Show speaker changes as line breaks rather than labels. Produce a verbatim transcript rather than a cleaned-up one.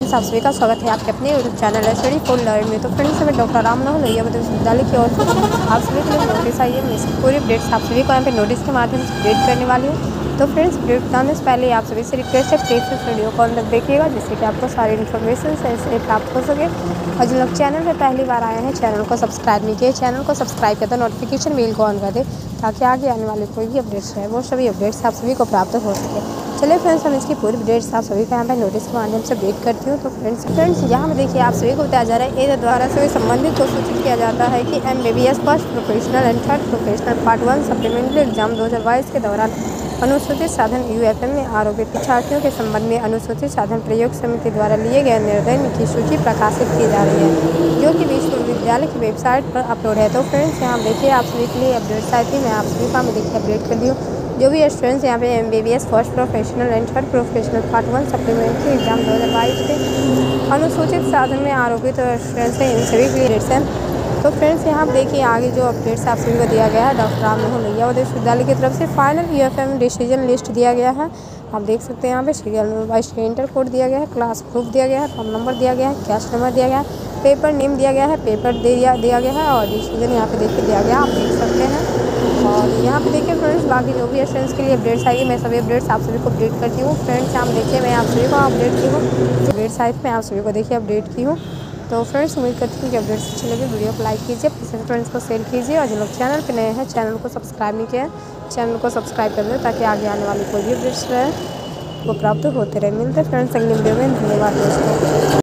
Friends, आप सभी का स्वागत है आपके अपने यूट्यूब चैनल है स्टडी फॉर लर्न में। तो फ्रेंड्स, हमें डॉक्टर राम मनोहर लोहिया विश्वविद्यालय की ओर से आप सभी के लिए नोटिस आई है। मैं इसकी पूरी अपडेट्स आप सभी को यहाँ पे नोटिस के माध्यम से अपडेट करने वाली हूँ। तो फ्रेंड्स, अपडेट बताने से पहले आप सभी से रिक्वेस्ट है प्लीज़ इस वीडियो को अंदर देखिएगा, जिससे कि आपको सारी इन्फॉर्मेशन सही से प्राप्त हो सके। और जो लोग चैनल पर पहली बार आए हैं, चैनल को सब्सक्राइब नहीं किए, चैनल को सब्सक्राइब करते नोटिफिकेशन बेल को ऑन कर दे, ताकि आगे आने वाले कोई भी अपडेट्स है वो सभी अपडेट्स आप सभी को प्राप्त हो सके। चलिए फ्रेंड्स, हम इसकी पूरी अपडेट्स आप सभी को यहाँ पे नोटिस के माध्यम से अपडेट करती हूँ। तो फ्रेंड्स फ्रेंड्स यहाँ पे देखिए, आप सभी को बताया जा रहा है ए द्वारा से संबंधित को सूचित किया जाता है कि M B B S first professional and third professional part one supplementary exam दो हज़ार बाईस के दौरान अनुसूचित साधन यू एफ एम में आरोपित परीक्षार्थियों के संबंध में अनुसूचित साधन प्रयोग समिति द्वारा लिए गए निर्णय की सूची प्रकाशित की जा रही है, जो कि विश्वविद्यालय की वेबसाइट पर अपलोड है। तो फ्रेंड्स, यहाँ देखिए, आप सभी के लिए अपडेट्स आई थी, मैं आप सभी का मैं देखिए अपडेट कर दी हूँ। जो भी स्टूडेंट्स यहाँ पे M B B S first professional and third professional part one supplementary exam दो हज़ार बाईस के अनुसूचित साधन में आरोपित स्टूडेंट्स हैं, इन सभी के लिए अपडेट्स हैं। तो फ्रेंड्स, यहाँ पर देखिए आगे जो अपडेट्स आप सभी को दिया गया है, डॉक्टर राम मनोहर लोहिया विश्वविद्यालय की तरफ से final U F M decision list दिया गया है। आप देख सकते हैं यहाँ पे serial number wise inter code दिया गया है, क्लास ग्रुप दिया गया है, फॉर्म नंबर दिया गया है, कैश नंबर दिया गया है, पेपर नेम दिया गया है, पेपर दिया दिया गया है और डिसीजन यहाँ पे देखिए दिया गया, आप देख सकते हैं। और यहाँ पे देखिए फ्रेंड्स, बाकी जो भी स्टूडेंट्स के लिए अपडेट्स आई है, मैं सभी अपडेट्स आप सभी को अपडेट करती हूँ। फ्रेंड्स, यहाँ देखिए मैं आप सभी को अपडेट की हूँ, अपडेट्स आई मैं आप सभी को देखिए अपडेट की हूँ। तो फ्रेंड्स, उम्मीद करती हूँ कि अपडेट्स अच्छे लगे, वीडियो को लाइक कीजिए, अपने फ्रेंड्स को शेयर कीजिए और जो लोग चैनल पे नए हैं, चैनल को सब्सक्राइब नहीं किया है, चैनल को सब्सक्राइब कर दें, ताकि आगे आने वाली कोई भी अपडेट्स रहे वो प्राप्त होते रहे। मिलते हैं फ्रेंड्स अगले वीडियो में। धन्यवाद दोस्तों।